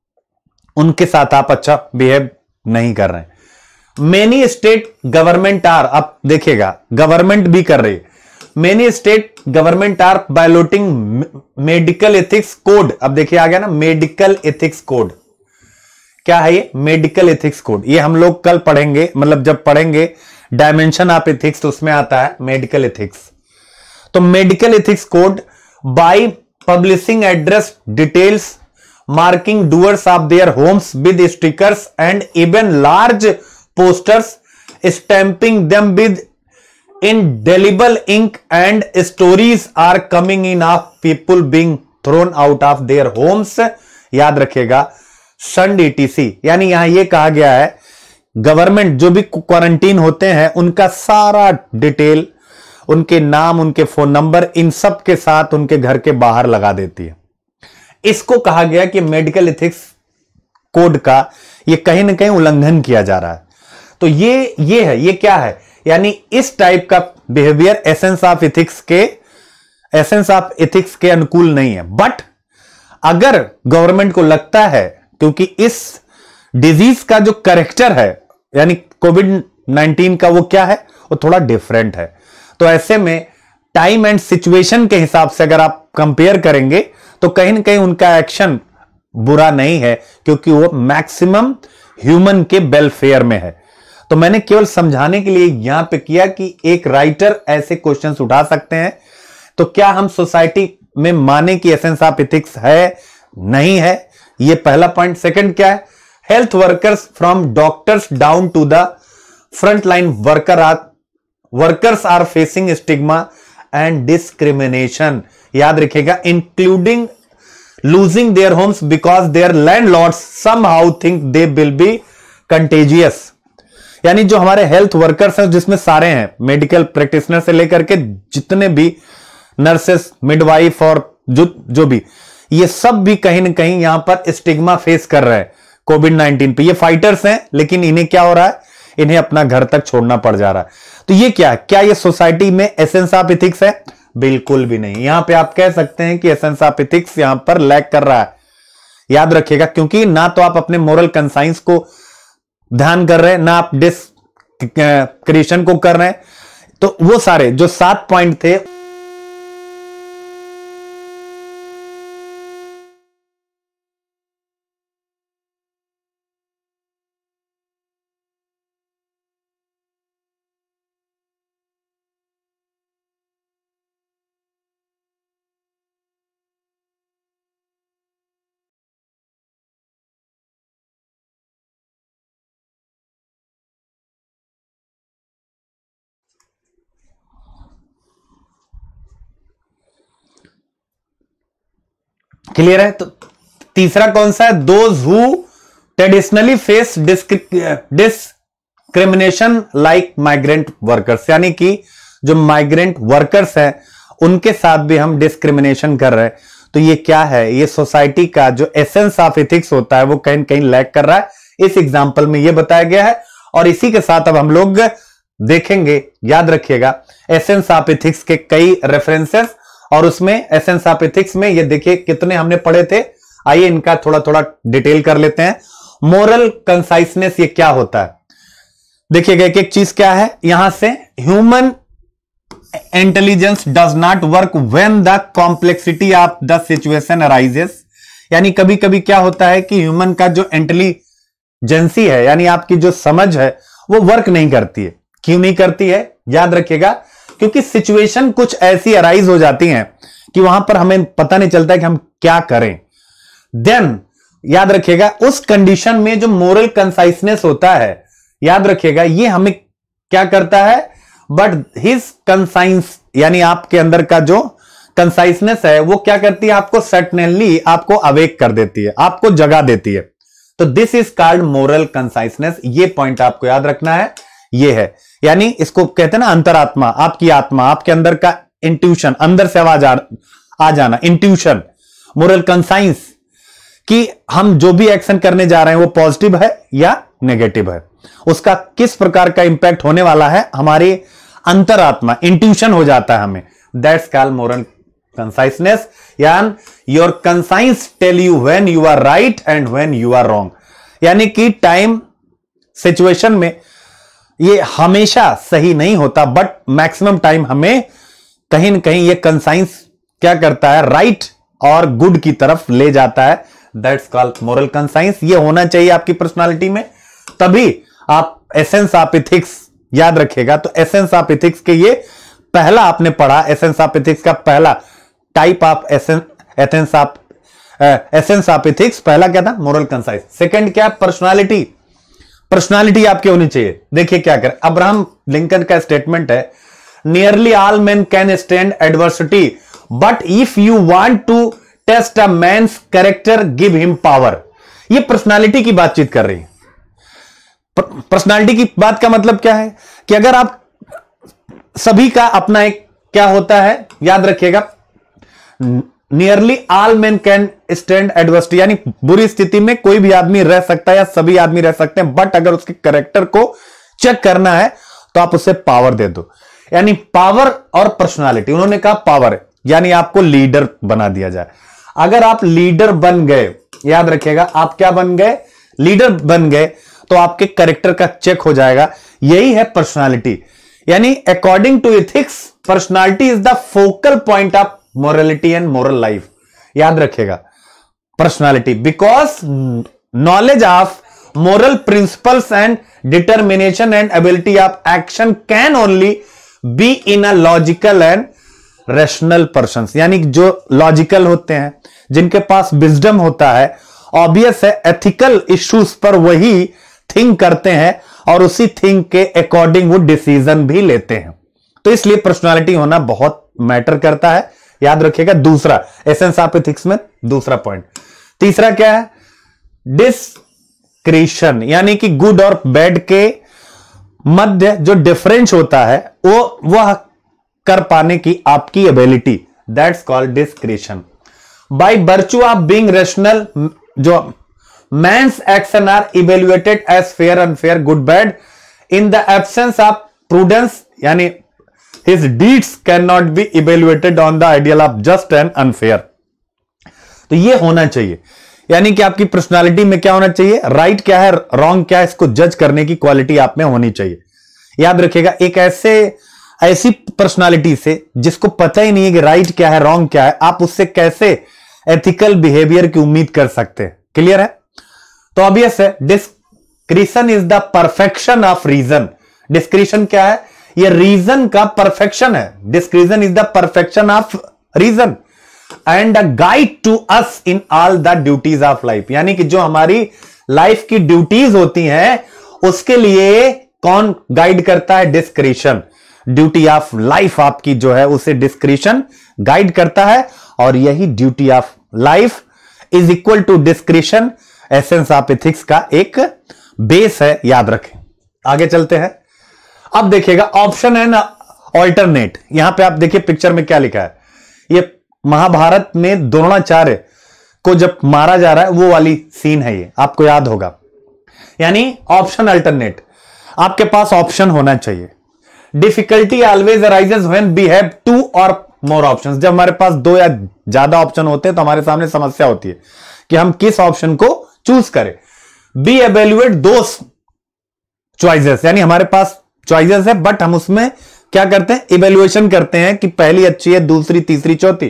उनके साथ आप अच्छा बिहेव नहीं कर रहे हैं। मेनी स्टेट गवर्नमेंट आर, आप देखिएगा गवर्नमेंट भी कर रही है, many state government are violating medical ethics code. अब देखिए आ गया ना मेडिकल एथिक्स कोड, क्या है ये मेडिकल एथिक्स कोड। ये हम लोग कल पढ़ेंगे, मतलब जब पढ़ेंगे डायमेंशन ऑफ एथिक्स तो उसमें आता है मेडिकल एथिक्स। तो medical ethics code by publishing address details, marking doers of their homes with stickers and even large posters, stamping them with indelible ink, and stories are coming in of people being thrown out of their homes। याद रखिएगा सन DTC, यानी यहां यह कहा गया है government जो भी क्वारंटीन होते हैं उनका सारा डिटेल, उनके नाम, उनके फोन नंबर, इन सब के साथ उनके घर के बाहर लगा देती है। इसको कहा गया कि मेडिकल एथिक्स कोड का ये कहीं ना कहीं उल्लंघन किया जा रहा है। तो ये है, ये क्या है, यानी इस टाइप का बिहेवियर एसेंस ऑफ एथिक्स के अनुकूल नहीं है। बट अगर गवर्नमेंट को लगता है, क्योंकि इस डिजीज का जो करेक्टर है यानी कोविड-19 का वो क्या है, वो थोड़ा डिफरेंट है, तो ऐसे में टाइम एंड सिचुएशन के हिसाब से अगर आप कंपेयर करेंगे तो कहीं ना कहीं उनका एक्शन बुरा नहीं है, क्योंकि वो मैक्सिमम ह्यूमन के वेलफेयर में है। तो मैंने केवल समझाने के लिए यहां पे किया कि एक राइटर ऐसे क्वेश्चंस उठा सकते हैं, तो क्या हम सोसाइटी में माने कि एसेंस ऑफ एथिक्स है, नहीं है, ये पहला पॉइंट। सेकंड क्या है, health workers from doctors down to the front line workers are facing stigma and discrimination. याद रखिएगा, including losing their homes because their landlords somehow think they will be contagious. यानी जो हमारे हेल्थ वर्कर्स हैं, जिसमें सारे हैं मेडिकल प्रैक्टिशनर से लेकर के जितने भी नर्सेस, मिडवाइफ और जो भी, ये सब भी कहीं ना कहीं यहां पर स्टिग्मा फेस कर रहे हैं कोविड-19 पे। ये फाइटर्स हैं, लेकिन इन्हें क्या हो रहा है, इन्हें अपना घर तक छोड़ना पड़ जा रहा है। तो ये क्या ये सोसाइटी में एसेंस ऑफ एथिक्स है? बिल्कुल भी नहीं। यहां पे आप कह सकते हैं कि एसेंस ऑफ एथिक्स यहां पर लैक कर रहा है। याद रखिएगा, क्योंकि ना तो आप अपने मोरल कंसाइंस को ध्यान कर रहे हैं, ना आप डिस्क्रिशन को कर रहे हैं। तो वो सारे जो 7 पॉइंट थे, क्लियर है? तो तीसरा कौन सा है, those who traditionally face discrimination like migrant workers. यानी कि जो माइग्रेंट वर्कर्स हैं उनके साथ भी हम डिस्क्रिमिनेशन कर रहे हैं। तो ये क्या है, ये सोसाइटी का जो एसेंस ऑफ एथिक्स होता है वो कहीं ना कहीं लैक कर रहा है। इस एग्जाम्पल में यह बताया गया है। और इसी के साथ अब हम लोग देखेंगे, याद रखिएगा, एसेंस ऑफ एथिक्स के कई रेफरेंसेस, और उसमें एसेंस ऑफ एथिक्स में ये देखिए कितने हमने पढ़े थे। आइए इनका थोड़ा थोड़ा डिटेल कर लेते हैं। मोरल कंसाइसनेस ये क्या होता है, देखिएगा एक एक चीज क्या है। यहां से human intelligence does not work when the complexity of the situation arises, यानी कभी कभी क्या होता है कि ह्यूमन का जो इंटेलिजेंसी है, यानी आपकी जो समझ है, वो वर्क नहीं करती है। क्यों नहीं करती है, याद रखिएगा, क्योंकि सिचुएशन कुछ ऐसी अराइज हो जाती हैं कि वहां पर हमें पता नहीं चलता है कि हम क्या करें। देन याद रखिएगा, उस कंडीशन में जो मोरल कंसाइसनेस होता है, याद रखिएगा, ये हमें क्या करता है, बट हिज कंसाइंस, यानी आपके अंदर का जो कंसाइसनेस है वो क्या करती है, आपको सर्टेनली आपको अवेक कर देती है, आपको जगा देती है। तो this is called moral consciousness. ये पॉइंट आपको याद रखना है, ये है, यानी इसको कहते हैं ना अंतरात्मा, आपकी आत्मा, आपके अंदर का इंट्यूशन, अंदर से आवाज आ जाना, इंट्यूशन, मोरल कंसाइंस, कि हम जो भी एक्शन करने जा रहे हैं वो पॉजिटिव है या नेगेटिव है, उसका किस प्रकार का इंपैक्ट होने वाला है, हमारी अंतरात्मा, इंट्यूशन हो जाता है हमें। दैट्स कॉल्ड मोरल कंसाइसनेस, यानी your conscience tell you when you are right and when you are wrong, यानी कि टाइम सिचुएशन में ये हमेशा सही नहीं होता, बट मैक्सिमम टाइम हमें कहीं ना कहीं ये कंसाइंस क्या करता है, राइट और गुड की तरफ ले जाता है। That's called moral conscience. ये होना चाहिए आपकी पर्सनालिटी में, तभी आप एसेंस ऑफ एथिक्स, याद रखिएगा, तो एसेंस ऑफ एथिक्स के ये पहला आपने पढ़ा, एसेंस ऑफ एथिक्स का पहला type of essence of ethics, पहला क्या था, मोरल कंसाइंस। सेकंड क्या, पर्सनालिटी, पर्सनालिटी आपकी होनी चाहिए। देखिए क्या करें, अब्राहम लिंकन का स्टेटमेंट है, nearly all man can stand adversity but if you want to test a man's character give him power. ये पर्सनालिटी की बातचीत कर रही है। पर्सनालिटी की बात का मतलब क्या है कि अगर आप सभी का अपना एक क्या होता है, याद रखिएगा, nearly all man can stand adversity, यानी बुरी स्थिति में कोई भी आदमी रह सकता है या सभी आदमी रह सकते हैं, बट अगर उसके कैरेक्टर को चेक करना है तो आप उसे पावर दे दो। यानी पावर और पर्सनालिटी, उन्होंने कहा पावर, यानी आपको लीडर बना दिया जाए। अगर आप लीडर बन गए, याद रखिएगा, आप क्या बन गए, लीडर बन गए, तो आपके कैरेक्टर का चेक हो जाएगा। यही है पर्सनालिटी, यानी according to ethics personality is the focal point of morality and moral life. याद रखिएगा, personality, because knowledge of moral principles and determination and ability of action can only be in a logical and rational person, यानी जो logical होते हैं, जिनके पास wisdom होता है, obvious है एथिकल इश्यूज पर वही थिंक करते हैं और उसी थिंक के अकॉर्डिंग वो डिसीजन भी लेते हैं। तो इसलिए पर्सनालिटी होना बहुत मैटर करता है, याद रखिएगा। दूसरा एसेंस ऑफ एथिक्स में दूसरा पॉइंट। तीसरा क्या है, डिस्क्रिशन, यानी कि गुड और बैड के मध्य जो डिफरेंस होता है वो वह कर पाने की आपकी ability, that's called discretion. By virtue of being rational, जो man's action are evaluated as fair, unfair, good, bad. In the absence of prudence, यानी his deeds cannot be evaluated on the ideal of just and unfair. तो ये होना चाहिए, यानी कि आपकी personality में क्या होना चाहिए, राइट क्या है, रॉन्ग क्या है, इसको जज करने की क्वालिटी आप में होनी चाहिए। याद रखिएगा, एक ऐसी पर्सनालिटी से जिसको पता ही नहीं है कि राइट क्या है, रॉन्ग क्या है, आप उससे कैसे एथिकल बिहेवियर की उम्मीद कर सकते हैं। क्लियर है? तो ऑब्वियस है, discretion is the perfection of reason. Discretion क्या है, ये रीजन का परफेक्शन है। Discretion is the perfection of reason and a guide to us in all the duties of life, यानी कि जो हमारी लाइफ की ड्यूटीज होती हैं उसके लिए कौन गाइड करता है, डिस्क्रिशन। ड्यूटी ऑफ लाइफ आपकी जो है उसे डिस्क्रिशन गाइड करता है, और यही duty of life is equal to discretion essence of ethics का एक बेस है, याद रखें। आगे चलते हैं। अब देखिएगा, ऑप्शन है ना ऑल्टरनेट। यहां पे आप देखिए पिक्चर में क्या लिखा है, ये महाभारत में द्रोणाचार्य को जब मारा जा रहा है वो वाली सीन है, ये आपको याद होगा। यानी ऑप्शन अल्टरनेट, आपके पास ऑप्शन होना चाहिए। Difficulty always arises when we have two or more options, जब हमारे पास दो या ज्यादा ऑप्शन होते हैं तो हमारे सामने समस्या होती है कि हम किस ऑप्शन को चूज करें। बी एवेल्युएट दोस चॉइसेस, यानी हमारे पास चॉइसेस है बट हम उसमें क्या करते हैं, इवेल्युएशन करते हैं कि पहली अच्छी है, दूसरी, तीसरी, चौथी।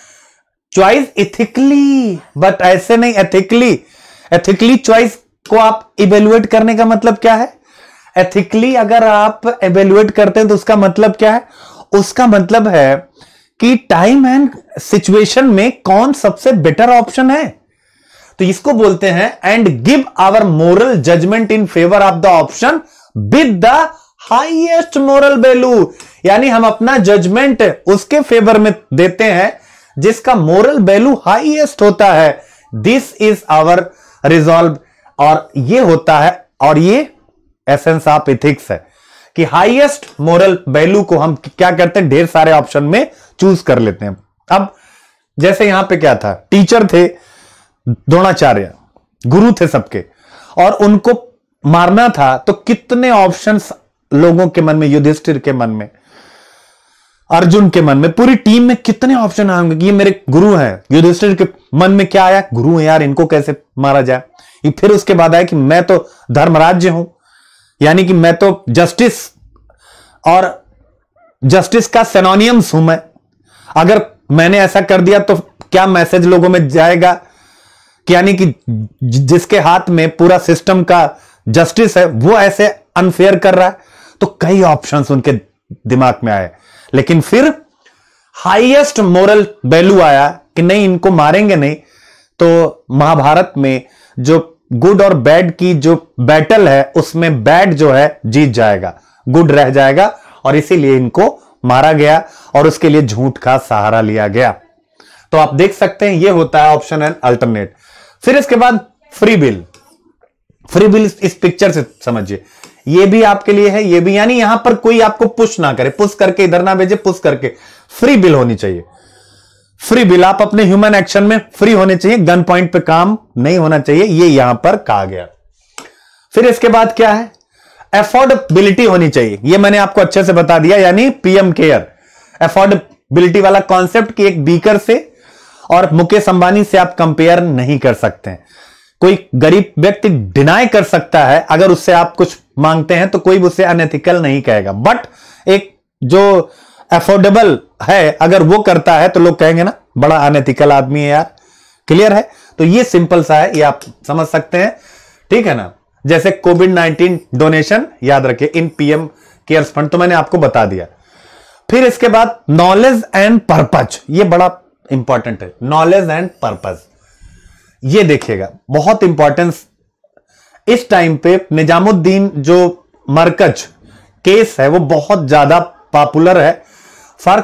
चॉइस इथिकली, बट ऐसे नहीं एथिकली। एथिकली चॉइस को आप इवेल्युएट करने का मतलब क्या है? एथिकली अगर आप इवेल्युएट करते हैं तो उसका मतलब क्या है? उसका मतलब है कि टाइम एंड सिचुएशन में कौन सबसे बेटर ऑप्शन है, तो इसको बोलते हैं and give our moral judgement in favour of the option with the highest moral value, यानी हम अपना जजमेंट उसके फेवर में देते हैं जिसका मोरल वैल्यू हाईएस्ट होता है। दिस इज आवर रिजॉल्व, और ये होता है, और ये एसेंस ऑफ एथिक्स है कि हाईएस्ट मोरल वैल्यू को हम क्या करते हैं, ढेर सारे ऑप्शन में चूज कर लेते हैं। अब जैसे यहां पे क्या था, टीचर थे द्रोणाचार्य, गुरु थे सबके, और उनको मारना था तो कितने ऑप्शंस लोगों के मन में, युधिष्ठिर के मन में, अर्जुन के मन में, पूरी टीम में कितने ऑप्शन आएंगे कि ये मेरे गुरु हैं। युधिष्ठिर के मन में क्या आया, गुरु है यार, इनको कैसे मारा जाए। फिर उसके बाद आया कि मैं तो धर्मराज्य हूं, यानी कि मैं तो जस्टिस, और जस्टिस का सिनोनियम्स हूं मैं। अगर मैंने ऐसा कर दिया तो क्या मैसेज लोगों में जाएगा कि यानी कि जिसके हाथ में पूरा सिस्टम का जस्टिस है वो ऐसे अनफेयर कर रहा है। तो कई ऑप्शंस उनके दिमाग में आए, लेकिन फिर हाईएस्ट मोरल वैल्यू आया कि नहीं, इनको मारेंगे नहीं तो महाभारत में जो गुड और बैड की जो बैटल है उसमें बैड जो है जीत जाएगा, गुड रह जाएगा, और इसीलिए इनको मारा गया और उसके लिए झूठ का सहारा लिया गया। तो आप देख सकते हैं ये होता है ऑप्शन एंड अल्टरनेट। फिर इसके बाद फ्री विल। फ्री विल इस पिक्चर से समझिए, ये भी आपके लिए है, ये भी, यानी यहां पर कोई आपको पुश ना करे, पुश करके इधर ना भेजे, पुश करके फ्री विल होनी चाहिए। फ्री विल, आप अपने ह्यूमन एक्शन में फ्री होने चाहिए, गन पॉइंट पे काम नहीं होना चाहिए, ये यहां पर कहा गया। फिर इसके बाद क्या है, अफोर्डेबिलिटी होनी चाहिए, ये मैंने आपको अच्छे से बता दिया, यानी पीएम केयर। अफोर्डेबिलिटी वाला कॉन्सेप्ट कि एक बीकर से और मुकेश अंबानी से आप कंपेयर नहीं कर सकते हैं। कोई गरीब व्यक्ति डिनाई कर सकता है, अगर उससे आप कुछ मांगते हैं तो कोई उसे अनएथिकल नहीं कहेगा, बट एक जो अफोर्डेबल है अगर वो करता है तो लोग कहेंगे ना बड़ा अनएथिकल आदमी है यार। क्लियर है? तो ये सिंपल सा है, ये आप समझ सकते हैं, ठीक है ना। जैसे कोविड-19 डोनेशन याद रखिए इन पीएम केयर्स फंड, तो मैंने आपको बता दिया। फिर इसके बाद नॉलेज एंड पर्पज, ये बड़ा इंपॉर्टेंट है, नॉलेज एंड पर्पज। ये देखिएगा बहुत इंपॉर्टेंस इस टाइम पे। निजामुद्दीन जो मरकज केस है वो बहुत ज्यादा पॉपुलर है फॉर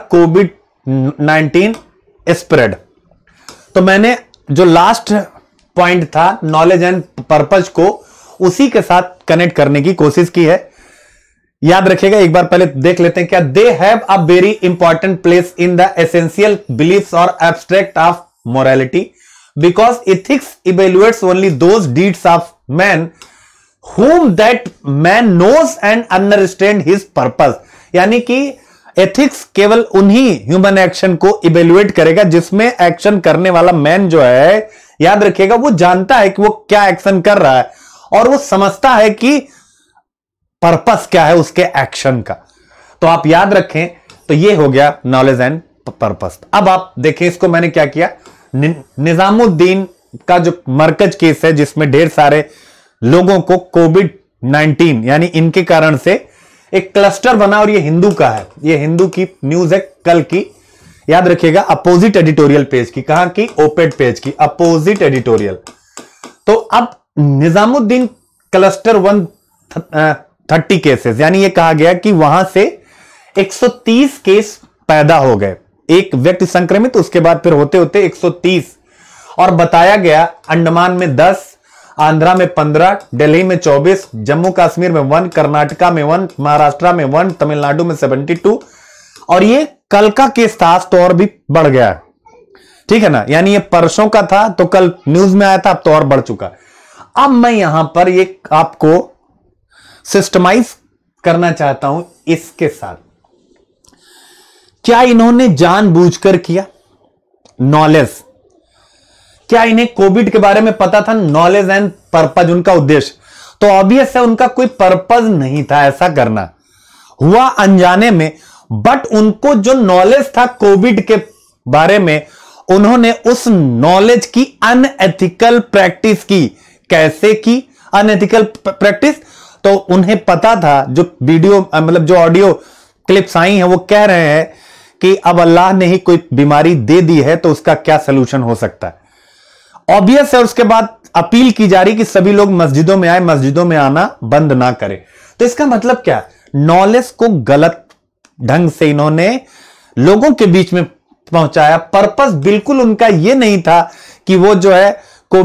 कोविड-19 स्प्रेड। तो मैंने जो लास्ट पॉइंट था नॉलेज एंड पर्पज को उसी के साथ कनेक्ट करने की कोशिश की है। याद रखिएगा, एक बार पहले देख लेते हैं क्या, they have a very important place in the essential beliefs और abstract of morality because ethics evaluates only those deeds of man whom that man knows and understand his purpose, यानी कि एथिक्स केवल उन्हीं ह्यूमन एक्शन को evaluate करेगा जिसमें action करने वाला मैन जो है, याद रखिएगा, वो जानता है कि वो क्या एक्शन कर रहा है और वो समझता है कि पर्पस क्या है उसके एक्शन का। तो आप याद रखें, तो ये हो गया नॉलेज एंड पर्पस। अब आप देखें, इसको मैंने क्या किया, निजामुद्दीन का जो मरकज केस है जिसमें ढेर सारे लोगों को कोविड-19 यानी इनके कारण से एक क्लस्टर बना, और ये हिंदू का है, ये हिंदू की न्यूज है कल की, याद रखिएगा, अपोजिट एडिटोरियल पेज की, कहां की, ओपेड पेज की, अपोजिट एडिटोरियल। तो अब निजामुद्दीन क्लस्टर 130 केसेस, यानी ये कहा गया कि वहां से 130 केस पैदा हो गए, एक व्यक्ति संक्रमित, उसके बाद फिर होते होते 130, और बताया गया अंडमान में 10, आंध्रा में 15, दिल्ली में 24, जम्मू कश्मीर में 1, कर्नाटका में 1, महाराष्ट्र में 1, तमिलनाडु में 72, और ये कल का केस था, तो और भी बढ़ गया है, ठीक है ना। यानी ये परसों का था तो कल न्यूज में आया था, अब तो और बढ़ चुका। अब मैं यहां पर ये आपको सिस्टमाइज करना चाहता हूं इसके साथ। क्या इन्होंने जानबूझकर किया? नॉलेज, क्या इन्हें कोविड के बारे में पता था? नॉलेज एंड पर्पज उनका उद्देश्य, तो ऑब्वियस है उनका कोई पर्पज नहीं था ऐसा करना, हुआ अनजाने में। बट उनको जो नॉलेज था कोविड के बारे में, उन्होंने उस नॉलेज की अनएथिकल प्रैक्टिस की। कैसे की अनएथिकल प्रैक्टिस? तो उन्हें पता था, जो वीडियो मतलब जो ऑडियो क्लिप्स आई हैं वो कह रहे हैं कि अब अल्लाह ने ही कोई बीमारी दे दी है तो उसका क्या सलूशन हो सकता है। ऑब्वियस है। उसके बाद अपील की जा रही कि सभी लोग मस्जिदों में आए, मस्जिदों में आना बंद ना करें। तो इसका मतलब क्या? नॉलेज को गलत ढंग से इन्होंने लोगों के बीच में पहुंचाया। पर्पस बिल्कुल उनका यह नहीं था कि वो जो है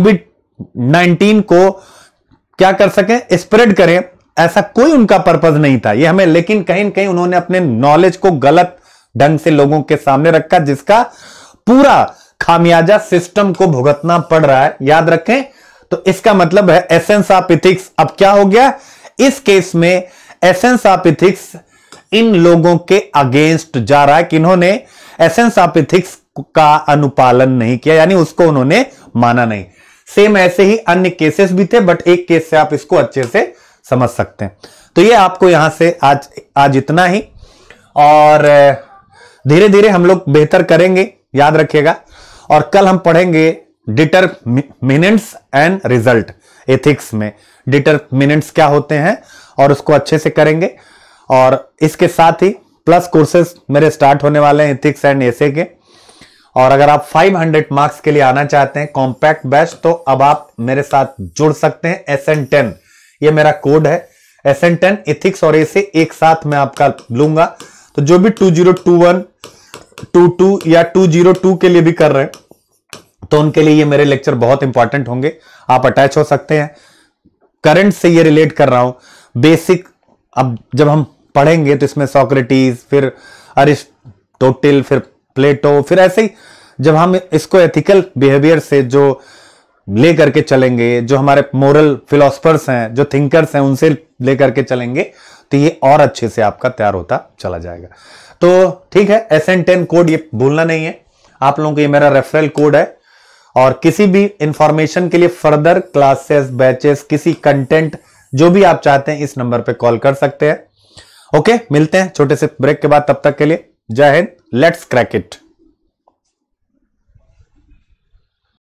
कोविड-19 को क्या कर सके, स्प्रेड करें, ऐसा कोई उनका पर्पस नहीं था ये हमें। लेकिन कहीं न कहीं उन्होंने अपने नॉलेज को गलत ढंग से लोगों के सामने रखा, जिसका पूरा खामियाजा सिस्टम को भुगतना पड़ रहा है। याद रखें। तो इसका मतलब है एसेंस ऑफ एथिक्स। अब क्या हो गया इस केस में? एसेंस ऑफ एथिक्स इन लोगों के अगेंस्ट जा रहा है कि इन्होंने एसेंस ऑफ एथिक्स का अनुपालन नहीं किया, यानी उसको उन्होंने माना नहीं। सेम ऐसे ही अन्य केसेस भी थे, बट एक केस से आप इसको अच्छे से समझ सकते हैं। तो ये आपको यहां से आज इतना ही, और धीरे धीरे हम लोग बेहतर करेंगे, याद रखिएगा। और कल हम पढ़ेंगे डिटरमिनेंट्स एंड रिजल्ट। एथिक्स में डिटरमिनेंट्स क्या होते हैं और उसको अच्छे से करेंगे। और इसके साथ ही प्लस कोर्सेज मेरे स्टार्ट होने वाले हैं एथिक्स एंड एसे के। और अगर आप 500 मार्क्स के लिए आना चाहते हैं कॉम्पैक्ट बैच, तो अब आप मेरे साथ जुड़ सकते हैं। SN10 ये मेरा कोड है। SN10 एथिक्स और एसे एक साथ मैं आपका लूंगा। तो जो भी 2021, 22 या 202 के लिए भी कर रहे हैं, तो उनके लिए ये मेरे लेक्चर बहुत इंपॉर्टेंट होंगे। आप अटैच हो सकते हैं। करंट से ये रिलेट कर रहा हूं। बेसिक अब जब हम पढ़ेंगे तो इसमें सोक्रेटिस, फिर अरिस्टोटल, फिर प्लेटो, फिर ऐसे ही जब हम इसको एथिकल बिहेवियर से जो ले करके चलेंगे, जो हमारे मोरल फिलोसफर्स हैं, जो थिंकर्स हैं, उनसे ले करके चलेंगे, तो ये और अच्छे से आपका तैयार होता चला जाएगा। तो ठीक है, SN10 कोड ये भूलना नहीं है आप लोगों को। ये मेरा रेफरल कोड है। और किसी भी इंफॉर्मेशन के लिए, फर्दर क्लासेस, बैचेस, किसी कंटेंट जो भी आप चाहते हैं, इस नंबर पे कॉल कर सकते हैं। ओके, मिलते हैं छोटे से ब्रेक के बाद। तब तक के लिए जय हिंद। Let's crack it.